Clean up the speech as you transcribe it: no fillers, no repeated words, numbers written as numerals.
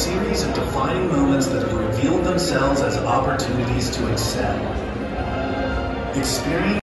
series of defining moments that have revealed themselves as opportunities to excel. Experience